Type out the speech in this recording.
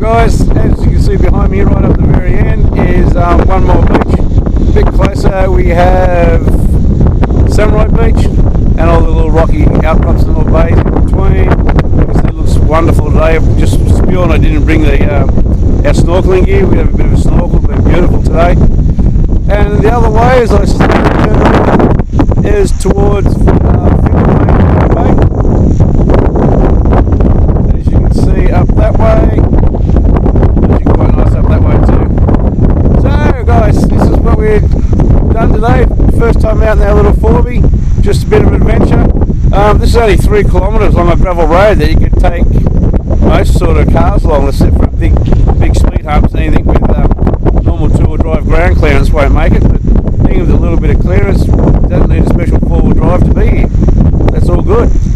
guys, as you can see behind me right up the very end is one more beach. A bit closer we have Samurai Beach and all the little rocky outcrops and little bays in between. It looks wonderful today. Just spewing, I didn't bring the our snorkeling gear. We have a bit of a snorkel, but beautiful today. And the other way, as I turn is towards Bay. As you can see up that way, actually quite nice up that way too. So guys, this is what we've done today. First time out in our little 4B, just a bit of adventure. This is only 3 kilometres on a gravel road that you can take most sort of cars along, except for big speed humps. Anything with normal 2-wheel drive ground clearance won't make it, but anything with a little bit of clearance doesn't need a special 4-wheel drive to be here. That's all good.